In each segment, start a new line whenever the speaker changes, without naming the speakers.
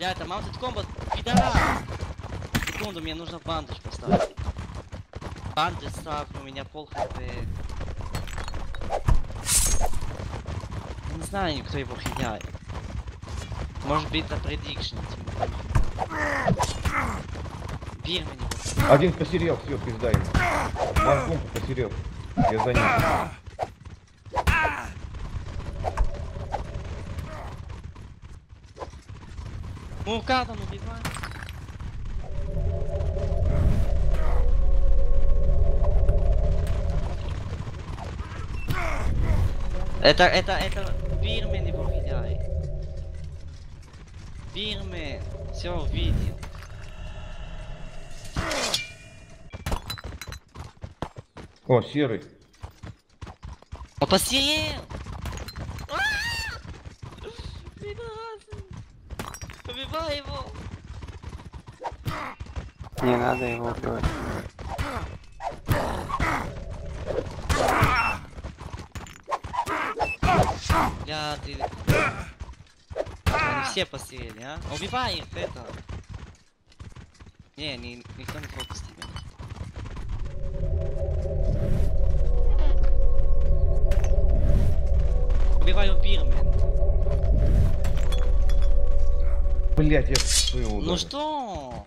Бля, это Mounted Combat, пидорас! Секунду, мне нужно бандаж поставить. Бандаж ставлю, у меня пол хп. Не знаю, кто его хиляет. Может быть, это предикшн. Бей на него.
Один посерел, все, пизда ему. Ван посерел. Я за ним.
Ну, как он убивает? Это Бирмен его хиляет. Бирмен, все увидел.
О, серый.
Он посеял! Убивай его!
Не надо его убивать.
Я ты... Они все посеяли, а? Убивай их, это! Не, никто не трогает тебя. Убиваю Бирмен.
Блять, я своего.
Ну что?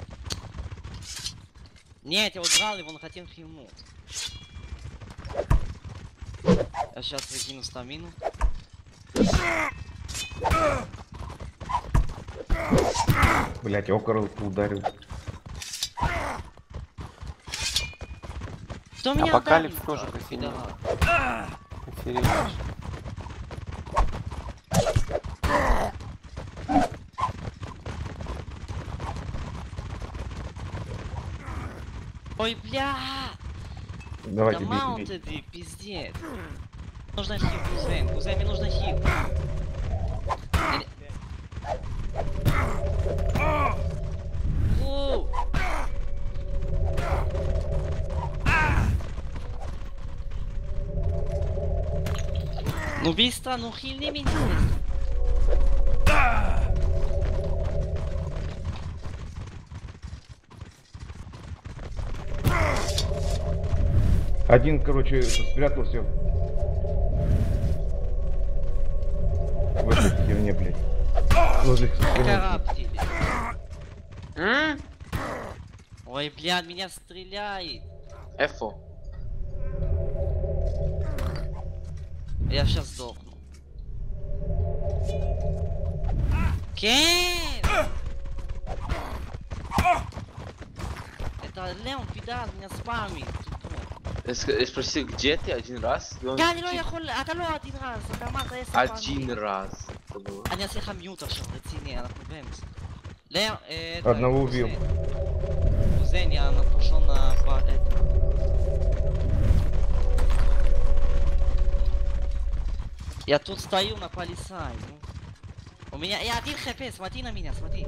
Нет, я убрал его, но хотел хилнуть. Я сейчас выкину стамину.
Блять, я окоролку ударил.
Кто меня
Апокалипс
ударил?
тоже посидел.
Да. Ой, бля!
Давайте,
да
бейте,
маунты ты, пиздец. Нужно хил, кузен. Кузен, мне нужно хил. Ну быстро, ну хильни меня.
Один, короче, спрятался в этой херне, блядь. Возле
Караптили. Ой, блядь, меня стреляет.
Эфо.
Я сейчас сдохну. Кен! Это Леон, пидор, меня спамит.
Спроси, где ты один раз?
Я не יכול, אתה לא один раз, אתה אמרת 10 פעמים.
Один раз.
אני אעשה לך מיוט עכשיו, רציני, אנחנו באמצע. Леон,
Одного убил.
Кузен, я пошел на это. Я тут стою на полисай, ну. У меня, я один хп, смотри на меня, смотри.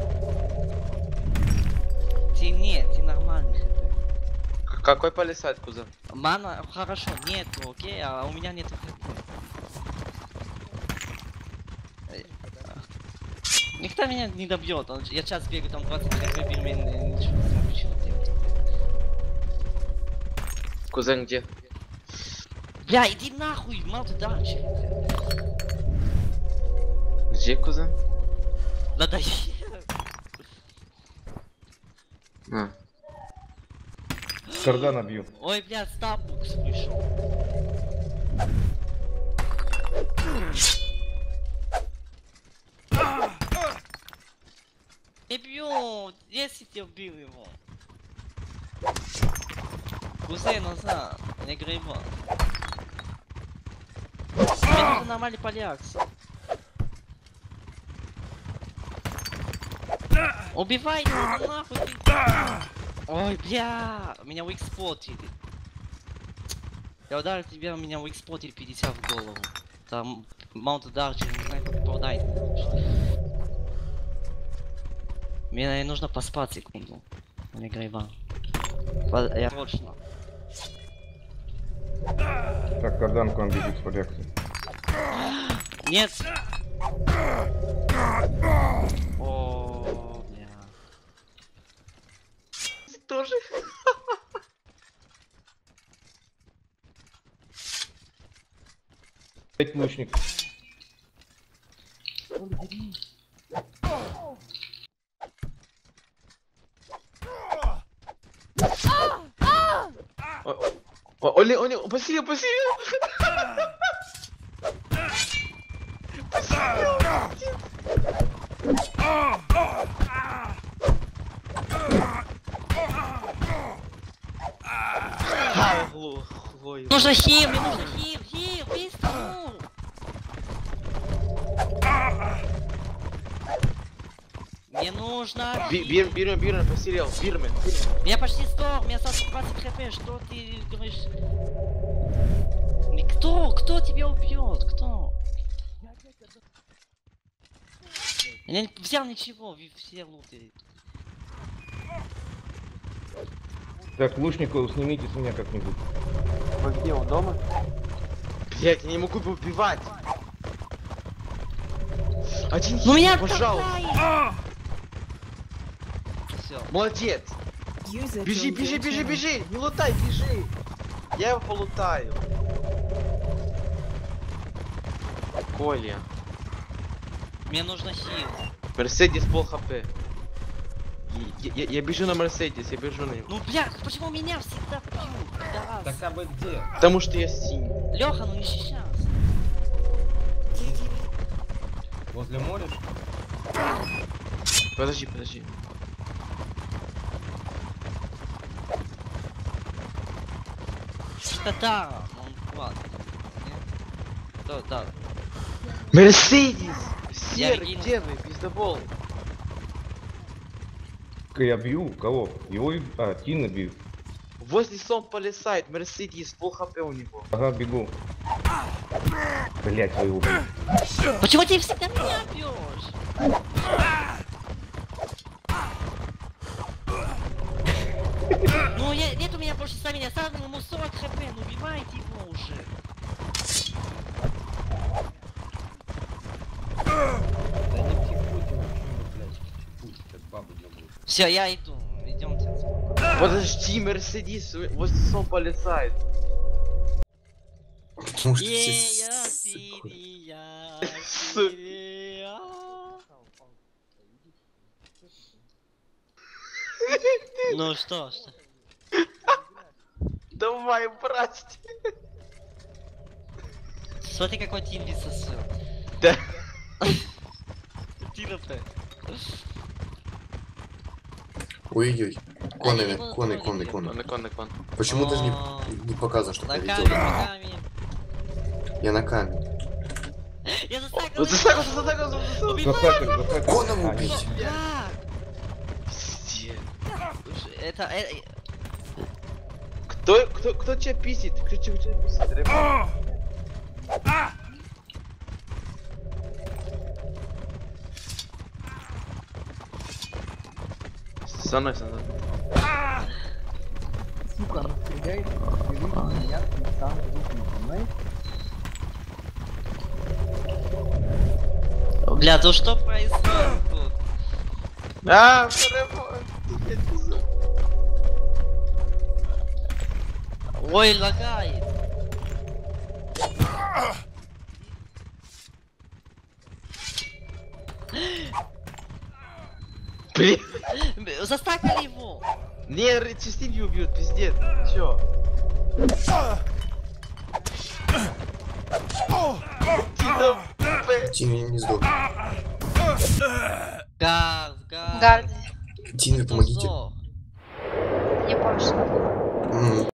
Ты нет, ты нормальный хп.
Какой полисад, кузен?
Мана, хорошо, нету, окей, а у меня нету хп. Никто меня не добьет, я сейчас бегаю там 20 хп, перемен, ничего не смогу делать.
Кузен где?
Бля, иди нахуй, мало ты дальше.
Где, кузен?
Надоело.
Кардана бью.
Ой, блядь, стабукс пришел. Не бьет, 10 я убил его. Кузен назад, не грейба. Мне нужно нормальный полиакс. Убивай его, нахуй ты. Ой, бля, меня уикспотили. Я ударил тебя, меня уикспотили 50 в голову. Там маунт дарчер, не знаю, как попадает. Мне нужно поспать секунду. Не грейба. Я точно.
Так, кардан к вам бежит с поляксом.
Нет! О,
Опять лучник.
Оля, посилил.
Нужно хил, мне нужно хил, быстро! Мне нужно...
Бирмен, посилил, Бирмен.
Я почти сдох, у меня осталось 20 хп, что ты говоришь? Кто тебя убьет? Кто? Я не взял ничего, все луты.
Так, лучников снимите с меня как-нибудь.
Вы где, у дома?
Блять, я не могу его убивать. Один
Ну меня
хит, пожалуйста.
Все.
Молодец. Бежи. Не лутай, бежи. Я его полутаю. Коля.
Мне нужно хил.
Мерседес пол хп. Я бежу на Мерседес, я бежу на него.
Ну бля, почему меня всегда бьют? Да,
Так а вы где?
Потому что я синий.
Леха, ну не сейчас.
Возле моря?
Подожди.
Да, он ладно. Да.
Мерседес!
Я
Серый,
видел.
где вы, пиздобол?
Я бью кого? Его Тина бью.
Возле Сон Палисайд, Мерседес, пол хп у него.
Ага, бегу. Блять, твою убил.
Почему ты всегда меня бьешь? Ну нет у меня больше стамина, оставил ему 40 хп, ну убивайте его уже.
Да не психуйте, блядь. Пусть как бабу ебут.
Все, я иду, идемте.
Подожди, Мерседес, возле Сон Палисайд.
Потому что все...
Ну что?
Давай, брать.
Смотри, какой тим сосет.
Да.
Тина-то.
Ой-ой-ой. Коны.
Кон.
Почему даже не показано, что
На
я
камень,
видел?
на камень.
Я на камень.
Я засакал.
Засакали.
Коном убить!
Как? Это...
Кто тебя писит? Кто тебя писит? Ребят? Со мной.
Сука, она стреляет, и вы меня сам понимаешь?
Бля, то что происходит тут? Ой, лагает.
Блин.
Застакали его.
Не, частинки убьют, пиздец. Чё?
Тинви не сдох.
Газ.
Гард,
Тинви, помогите.
не помню, что.